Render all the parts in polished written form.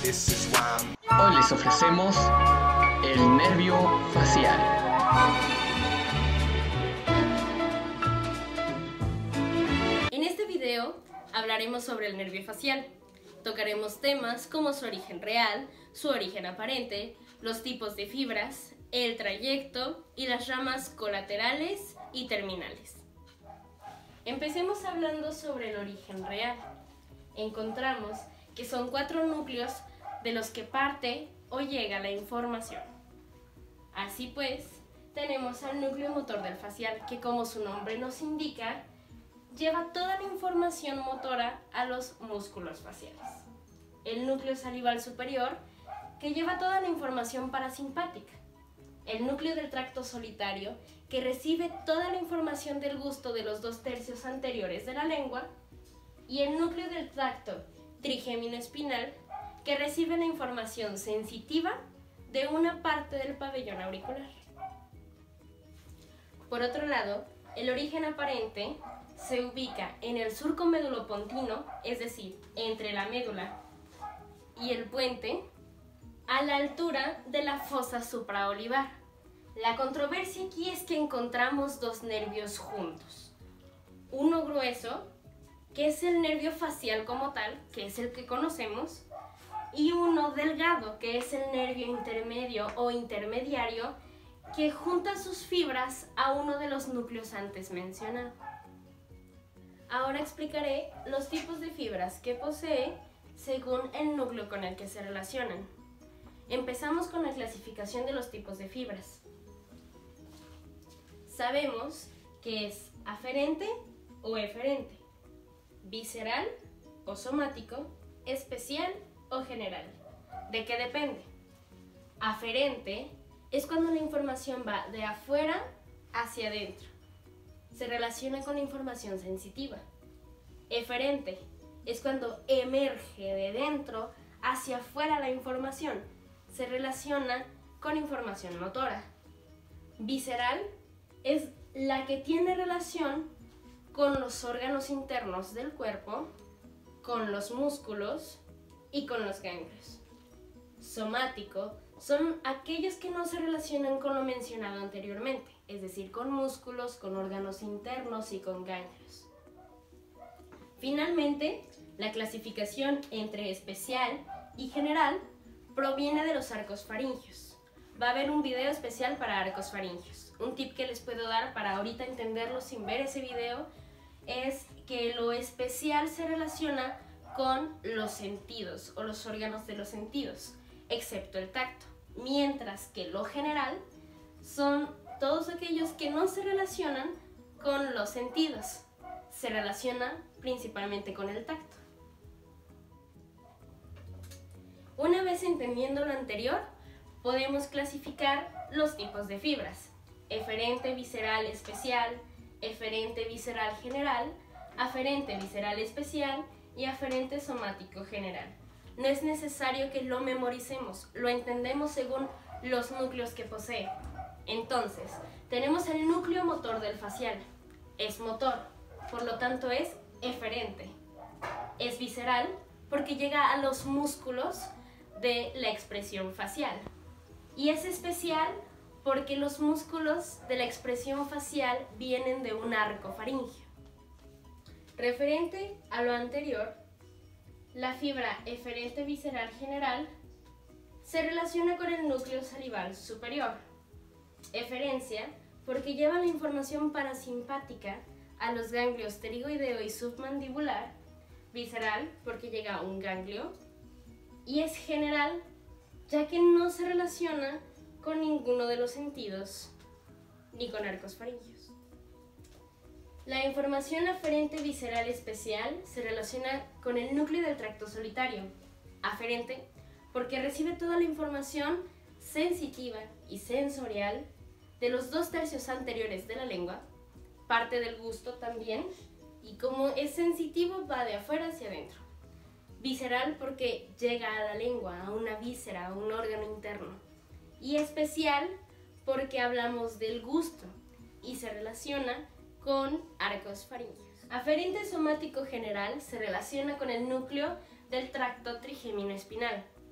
Hoy les ofrecemos el nervio facial. En este video hablaremos sobre el nervio facial. Tocaremos temas como su origen real, su origen aparente, los tipos de fibras, el trayecto y las ramas colaterales y terminales. Empecemos hablando sobre el origen real. Encontramos que son 4 núcleos de los que parte o llega la información. Así pues, tenemos al núcleo motor del facial, que como su nombre nos indica, lleva toda la información motora a los músculos faciales. El núcleo salival superior, que lleva toda la información parasimpática. El núcleo del tracto solitario, que recibe toda la información del gusto de los 2/3 anteriores de la lengua. Y el núcleo del tracto trigémino espinal, que recibe la información sensitiva de una parte del pabellón auricular. Por otro lado, el origen aparente se ubica en el surco medulopontino, es decir, entre la médula y el puente, a la altura de la fosa supraolivar. La controversia aquí es que encontramos 2 nervios juntos. Uno grueso, que es el nervio facial como tal, que es el que conocemos, y uno delgado, que es el nervio intermedio o intermediario, que junta sus fibras a uno de los núcleos antes mencionados. Ahora explicaré los tipos de fibras que posee según el núcleo con el que se relacionan. Empezamos con la clasificación de los tipos de fibras. Sabemos que es aferente o eferente, visceral o somático, especial o general. ¿De qué depende? Aferente es cuando la información va de afuera hacia adentro. Se relaciona con la información sensitiva. Eferente es cuando emerge de dentro hacia afuera la información. Se relaciona con información motora. Visceral es la que tiene relación con los órganos internos del cuerpo, con los músculos y con los ganglios. Somático son aquellos que no se relacionan con lo mencionado anteriormente, es decir, con músculos, con órganos internos y con ganglios. Finalmente, la clasificación entre especial y general proviene de los arcos faringios. Va a haber un video especial para arcos faringios. Un tip que les puedo dar para ahorita entenderlo sin ver ese video es que lo especial se relaciona con los sentidos o los órganos de los sentidos, excepto el tacto, mientras que lo general son todos aquellos que no se relacionan con los sentidos, se relacionan principalmente con el tacto. Una vez entendiendo lo anterior, podemos clasificar los tipos de fibras: eferente visceral especial, eferente visceral general, aferente visceral especial y aferente somático general. No es necesario que lo memoricemos, lo entendemos según los núcleos que posee. Entonces, tenemos el núcleo motor del facial. Es motor, por lo tanto es eferente. Es visceral porque llega a los músculos de la expresión facial. Y es especial porque los músculos de la expresión facial vienen de un arco faríngeo. Referente a lo anterior, la fibra eferente visceral general se relaciona con el núcleo salival superior. Eferencia porque lleva la información parasimpática a los ganglios pterigoideo y submandibular. Visceral porque llega a un ganglio. Y es general ya que no se relaciona con ninguno de los sentidos ni con arcos faringios. La información aferente visceral especial se relaciona con el núcleo del tracto solitario. Aferente porque recibe toda la información sensitiva y sensorial de los 2/3 anteriores de la lengua, parte del gusto también, y como es sensitivo va de afuera hacia adentro. Visceral porque llega a la lengua, a una víscera, a un órgano interno. Y especial porque hablamos del gusto y se relaciona con arcos faringios. Aferente somático general se relaciona con el núcleo del tracto trigémino espinal.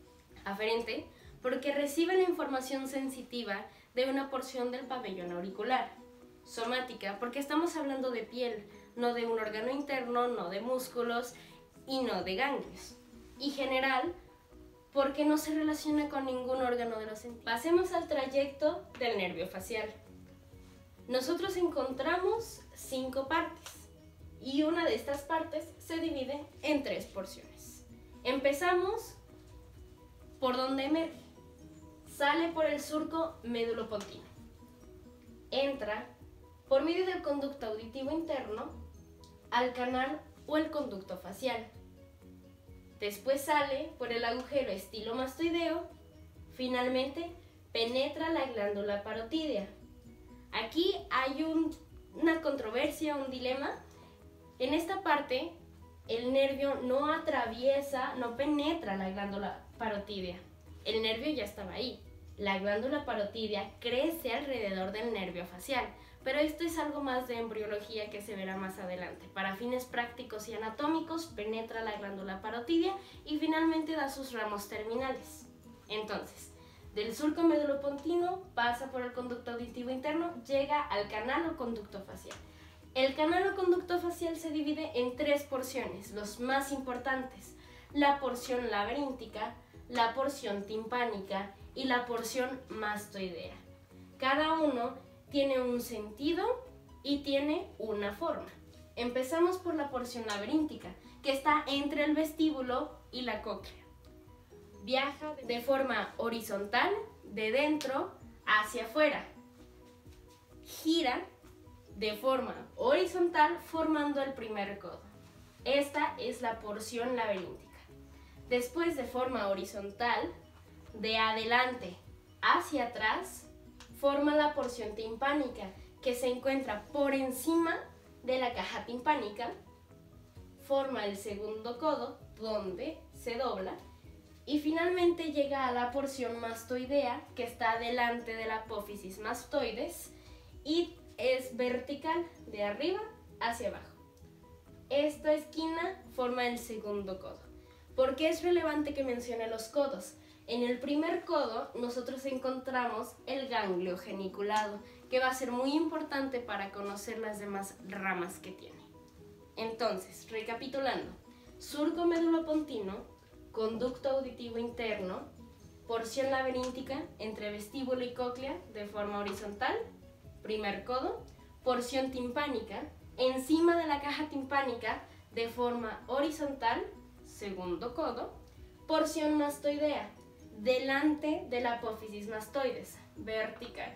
Aferente, porque recibe la información sensitiva de una porción del pabellón auricular. Somática, porque estamos hablando de piel, no de un órgano interno, no de músculos y no de ganglios. Y general, porque no se relaciona con ningún órgano de los sentidos. Pasemos al trayecto del nervio facial. Nosotros encontramos 5 partes y una de estas partes se divide en 3 porciones. Empezamos por donde emerge. Sale por el surco médulo-pontino. Entra por medio del conducto auditivo interno al canal o el conducto facial. Después sale por el agujero estilomastoideo. Finalmente penetra la glándula parotídea. Aquí hay una controversia, un dilema. En esta parte el nervio no atraviesa, no penetra la glándula parotídea. El nervio ya estaba ahí. La glándula parotídea crece alrededor del nervio facial, pero esto es algo más de embriología que se verá más adelante. Para fines prácticos y anatómicos, penetra la glándula parotídea y finalmente da sus ramos terminales. Entonces, del surco médulo-pontino pasa por el conducto auditivo interno, llega al canal o conducto facial. El canal o conducto facial se divide en 3 porciones, los más importantes: la porción laberíntica, la porción timpánica y la porción mastoidea. Cada uno tiene un sentido y tiene una forma. Empezamos por la porción laberíntica, que está entre el vestíbulo y la cóclea. Viaja de forma horizontal, de dentro hacia afuera. Gira de forma horizontal formando el primer codo. Esta es la porción laberíntica. Después, de forma horizontal, de adelante hacia atrás, forma la porción timpánica, que se encuentra por encima de la caja timpánica, forma el segundo codo, donde se dobla, y finalmente llega a la porción mastoidea, que está delante de la apófisis mastoides, y es vertical, de arriba hacia abajo. Esta esquina forma el segundo codo. ¿Por qué es relevante que mencione los codos? En el primer codo nosotros encontramos el ganglio geniculado, que va a ser muy importante para conocer las demás ramas que tiene. Entonces, recapitulando: surco médulo-pontino, conducto auditivo interno, porción laberíntica entre vestíbulo y cóclea de forma horizontal, primer codo, porción timpánica, encima de la caja timpánica de forma horizontal, segundo codo, porción mastoidea, delante de la apófisis mastoides, vertical.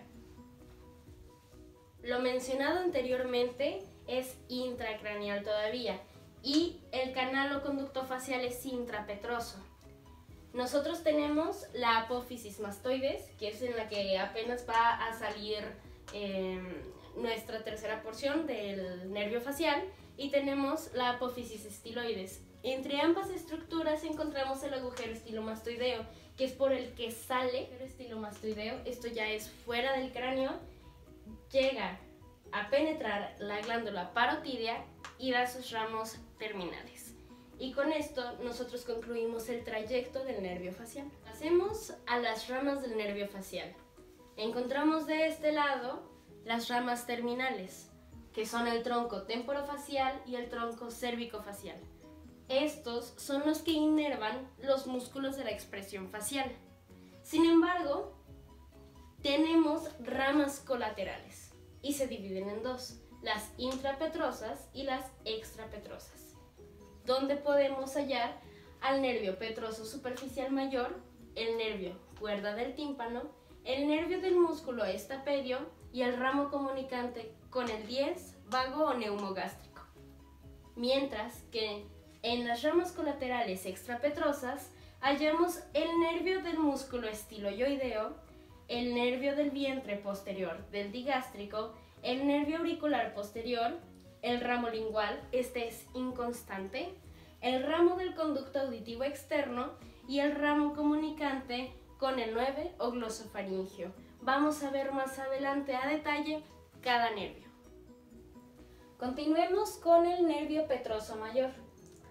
Lo mencionado anteriormente es intracraneal todavía, y el canal o conducto facial es intrapetroso. Nosotros tenemos la apófisis mastoides, que es en la que apenas va a salir nuestra tercera porción del nervio facial, y tenemos la apófisis estiloides. Entre ambas estructuras encontramos el agujero estilomastoideo, que es por el que sale el estilomastoideo. Esto ya es fuera del cráneo, llega a penetrar la glándula parotídea y da sus ramos terminales. Y con esto nosotros concluimos el trayecto del nervio facial. Pasemos a las ramas del nervio facial. Encontramos de este lado las ramas terminales, que son el tronco temporofacial y el tronco cérvico-facial. Estos son los que inervan los músculos de la expresión facial. Sin embargo, tenemos ramas colaterales y se dividen en 2, las intrapetrosas y las extrapetrosas, donde podemos hallar al nervio petroso superficial mayor, el nervio cuerda del tímpano, el nervio del músculo estapedio y el ramo comunicante con el 10 vago o neumogástrico. Mientras que en las ramas colaterales extrapetrosas hallamos el nervio del músculo estiloioideo, el nervio del vientre posterior del digástrico, el nervio auricular posterior, el ramo lingual, este es inconstante, el ramo del conducto auditivo externo y el ramo comunicante con el 9 o glosofaringio. Vamos a ver más adelante a detalle cada nervio. Continuemos con el nervio petroso mayor.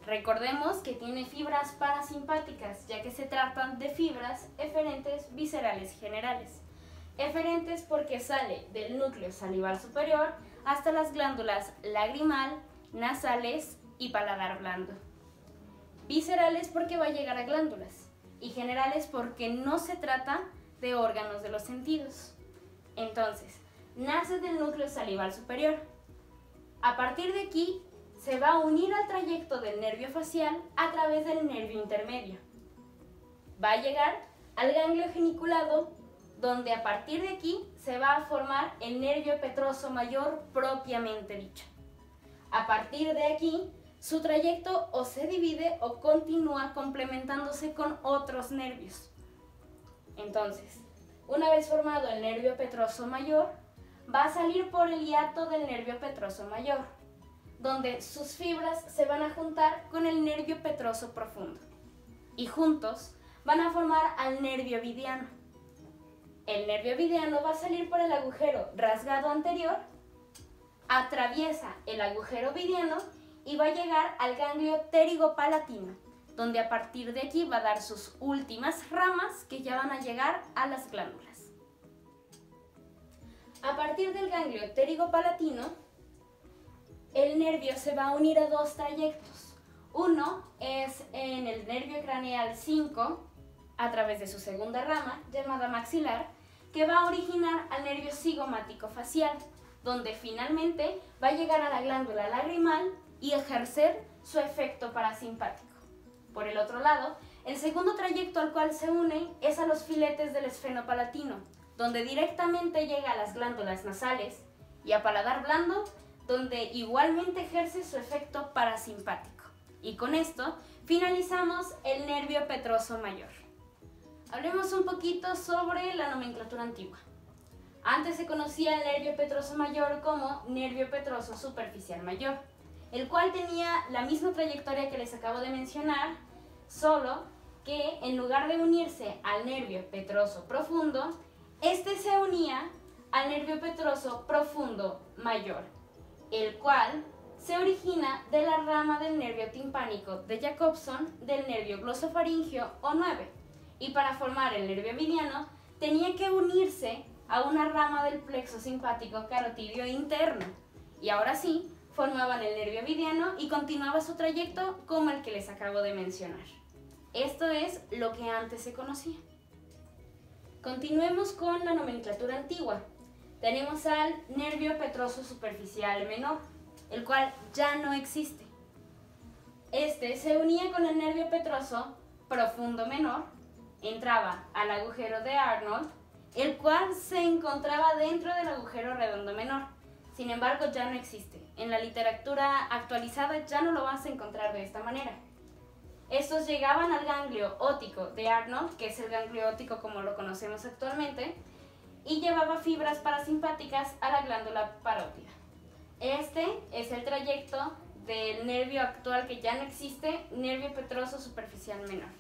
Recordemos que tiene fibras parasimpáticas, ya que se tratan de fibras eferentes viscerales generales. Eferentes porque sale del núcleo salival superior hasta las glándulas lagrimal, nasales y paladar blando. Viscerales porque va a llegar a glándulas y generales porque no se trata de órganos de los sentidos. Entonces, nace del núcleo salival superior. A partir de aquí, se va a unir al trayecto del nervio facial a través del nervio intermedio. Va a llegar al ganglio geniculado, donde a partir de aquí se va a formar el nervio petroso mayor propiamente dicho. A partir de aquí, su trayecto o se divide o continúa complementándose con otros nervios. Entonces, una vez formado el nervio petroso mayor, va a salir por el hiato del nervio petroso mayor, donde sus fibras se van a juntar con el nervio petroso profundo y juntos van a formar al nervio ovidiano. El nervio ovidiano va a salir por el agujero rasgado anterior, atraviesa el agujero ovidiano y va a llegar al ganglio pterigopalatino, donde a partir de aquí va a dar sus últimas ramas que ya van a llegar a las glándulas. A partir del ganglio pterigopalatino, el nervio se va a unir a dos trayectos. Uno es en el nervio craneal 5, a través de su segunda rama, llamada maxilar, que va a originar al nervio cigomático facial, donde finalmente va a llegar a la glándula lagrimal y ejercer su efecto parasimpático. Por el otro lado, el segundo trayecto al cual se une es a los filetes del esfenopalatino, donde directamente llega a las glándulas nasales y a paladar blando, donde igualmente ejerce su efecto parasimpático. Y con esto finalizamos el nervio petroso mayor. Hablemos un poquito sobre la nomenclatura antigua. Antes se conocía el nervio petroso mayor como nervio petroso superficial mayor, el cual tenía la misma trayectoria que les acabo de mencionar, solo que en lugar de unirse al nervio petroso profundo, este se unía al nervio petroso profundo mayor, el cual se origina de la rama del nervio timpánico de Jacobson del nervio glosofaringeo o 9, y para formar el nervio ovidiano tenía que unirse a una rama del plexo simpático carotídeo interno, y ahora sí formaban el nervio ovidiano y continuaba su trayecto como el que les acabo de mencionar. Esto es lo que antes se conocía. Continuemos con la nomenclatura antigua. Tenemos al nervio petroso superficial menor, el cual ya no existe. Este se unía con el nervio petroso profundo menor, entraba al agujero de Arnold, el cual se encontraba dentro del agujero redondo menor. Sin embargo, ya no existe. En la literatura actualizada ya no lo vas a encontrar de esta manera. Estos llegaban al ganglio óptico de Arnold, que es el ganglio óptico como lo conocemos actualmente, y llevaba fibras parasimpáticas a la glándula parótida. Este es el trayecto del nervio actual que ya no existe, nervio petroso superficial menor.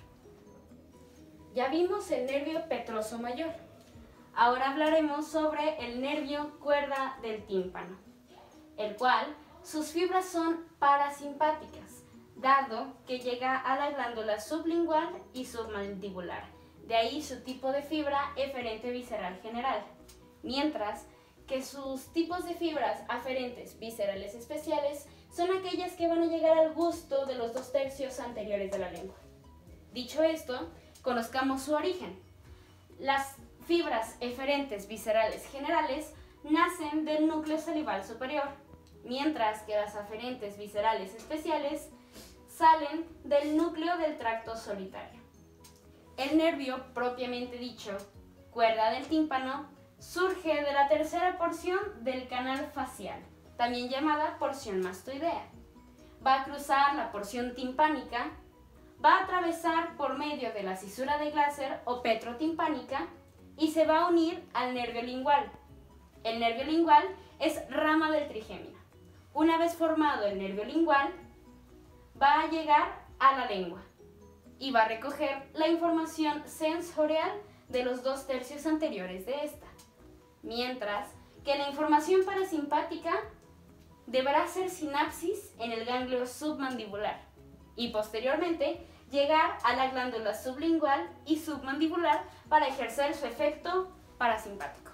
Ya vimos el nervio petroso mayor. Ahora hablaremos sobre el nervio cuerda del tímpano, el cual sus fibras son parasimpáticas, dado que llega a la glándula sublingual y submandibular. De ahí su tipo de fibra eferente visceral general, mientras que sus tipos de fibras aferentes viscerales especiales son aquellas que van a llegar al gusto de los 2/3 anteriores de la lengua. Dicho esto, conozcamos su origen. Las fibras eferentes viscerales generales nacen del núcleo salival superior, mientras que las aferentes viscerales especiales salen del núcleo del tracto solitario. El nervio propiamente dicho, cuerda del tímpano, surge de la tercera porción del canal facial, también llamada porción mastoidea. Va a cruzar la porción timpánica, va a atravesar por medio de la cisura de Glaser o petrotimpánica y se va a unir al nervio lingual. El nervio lingual es rama del trigémino. Una vez formado el nervio lingual, va a llegar a la lengua y va a recoger la información sensorial de los 2/3 anteriores de esta, mientras que la información parasimpática deberá hacer sinapsis en el ganglio submandibular y posteriormente llegar a la glándula sublingual y submandibular para ejercer su efecto parasimpático.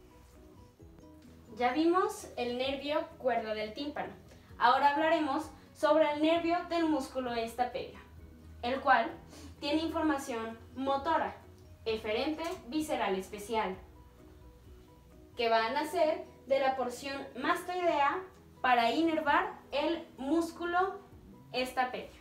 Ya vimos el nervio cuerda del tímpano. Ahora hablaremos sobre el nervio del músculo estapedio, el cual tiene información motora, eferente visceral especial, que va a nacer de la porción mastoidea para inervar el músculo estapedio.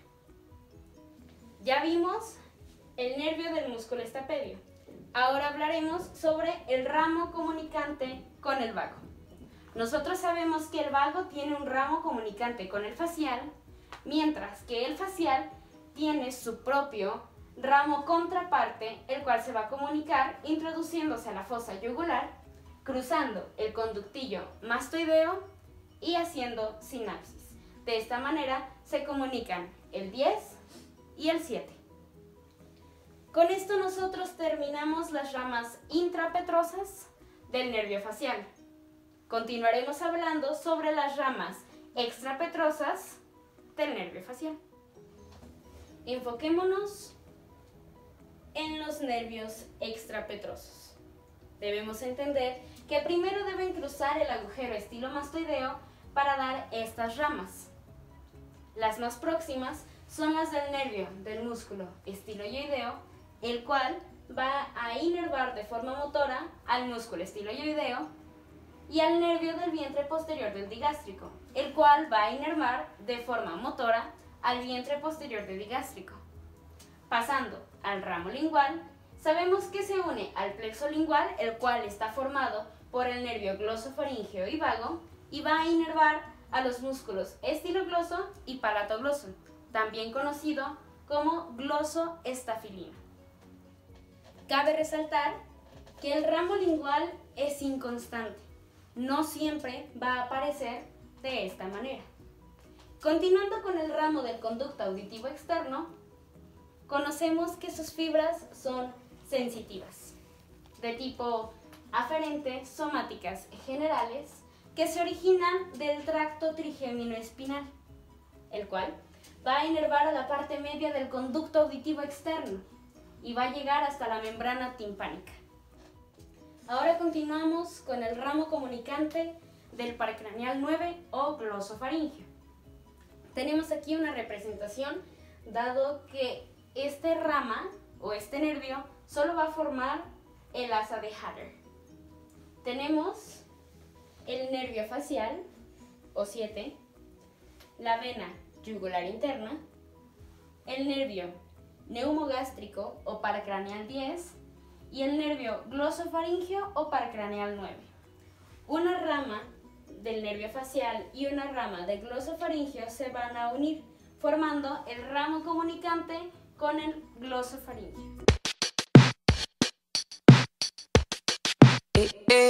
Ya vimos el nervio del músculo estapedio. Ahora hablaremos sobre el ramo comunicante con el vago. Nosotros sabemos que el vago tiene un ramo comunicante con el facial, mientras que el facial tiene su propio ramo contraparte, el cual se va a comunicar introduciéndose a la fosa yugular, cruzando el conductillo mastoideo y haciendo sinapsis. De esta manera se comunican el 10 y el 7. Con esto nosotros terminamos las ramas intrapetrosas del nervio facial. Continuaremos hablando sobre las ramas extrapetrosas del nervio facial. Enfoquémonos en los nervios extrapetrosos. Debemos entender que primero deben cruzar el agujero estilomastoideo para dar estas ramas. Las más próximas son las del nervio del músculo estiloioideo, el cual va a inervar de forma motora al músculo estiloioideo, y al nervio del vientre posterior del digástrico, el cual va a inervar de forma motora al vientre posterior del digástrico. Pasando al ramo lingual, sabemos que se une al plexo lingual, el cual está formado por el nervio glosofaríngeo y vago, y va a inervar a los músculos estilogloso y palatogloso, también conocido como glosoestafilino. Cabe resaltar que el ramo lingual es inconstante. No siempre va a aparecer de esta manera. Continuando con el ramo del conducto auditivo externo, conocemos que sus fibras son sensitivas, de tipo aferente, somáticas generales, que se originan del tracto trigémino espinal, el cual va a inervar a la parte media del conducto auditivo externo y va a llegar hasta la membrana timpánica. Ahora continuamos con el ramo comunicante del paracraneal 9 o glosofaringio. Tenemos aquí una representación, dado que este rama o este nervio solo va a formar el asa de Haller. Tenemos el nervio facial o 7, la vena yugular interna, el nervio neumogástrico o paracraneal 10 y el nervio glosofaringio o paracraneal 9. Una rama del nervio facial y una rama de glosofaringio se van a unir, formando el ramo comunicante con el glosofaringio.